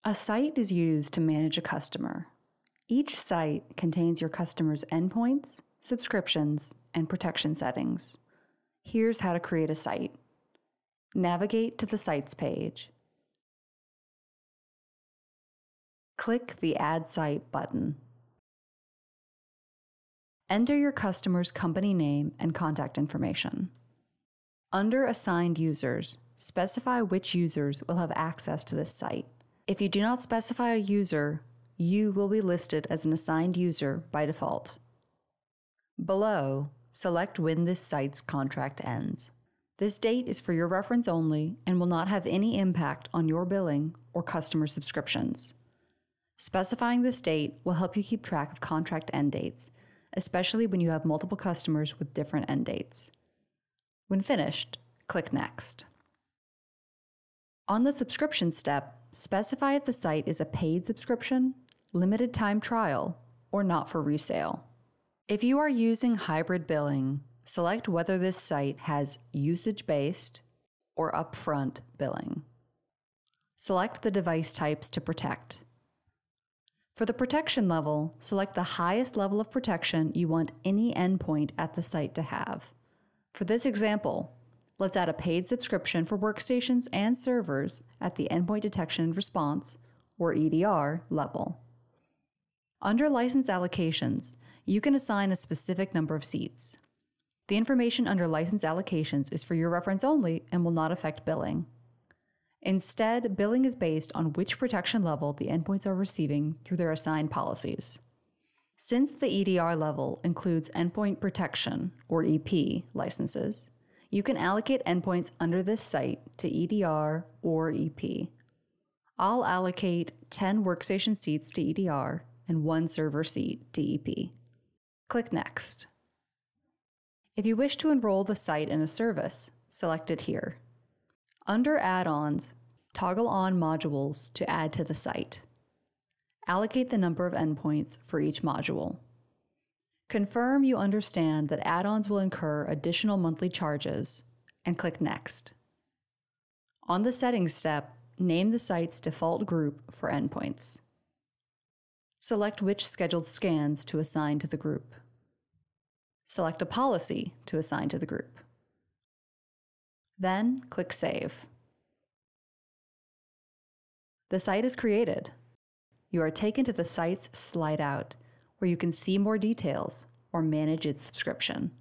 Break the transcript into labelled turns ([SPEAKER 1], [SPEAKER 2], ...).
[SPEAKER 1] A site is used to manage a customer. Each site contains your customer's endpoints, subscriptions, and protection settings. Here's how to create a site. Navigate to the Sites page. Click the Add Site button. Enter your customer's company name and contact information. Under Assigned Users, specify which users will have access to this site. If you do not specify a user, you will be listed as an assigned user by default. Below, select when this site's contract ends. This date is for your reference only and will not have any impact on your billing or customer subscriptions. Specifying this date will help you keep track of contract end dates, especially when you have multiple customers with different end dates. When finished, click Next. On the subscription step, specify if the site is a paid subscription, limited time trial, or not for resale. If you are using hybrid billing, select whether this site has usage-based or upfront billing. Select the device types to protect. For the protection level, select the highest level of protection you want any endpoint at the site to have. For this example, let's add a paid subscription for workstations and servers at the Endpoint Detection and Response, or EDR, level. Under License Allocations, you can assign a specific number of seats. The information under License Allocations is for your reference only and will not affect billing. Instead, billing is based on which protection level the endpoints are receiving through their assigned policies. Since the EDR level includes Endpoint Protection, or EP, licenses, you can allocate endpoints under this site to EDR or EP. I'll allocate 10 workstation seats to EDR and 1 server seat to EP. Click Next. If you wish to enroll the site in a service, select it here. Under Add-ons, toggle on modules to add to the site. Allocate the number of endpoints for each module. Confirm you understand that add-ons will incur additional monthly charges, and click Next. On the Settings step, name the site's default group for endpoints. Select which scheduled scans to assign to the group. Select a policy to assign to the group. Then click Save. The site is created. You are taken to the site's slide out, where you can see more details or manage its subscription.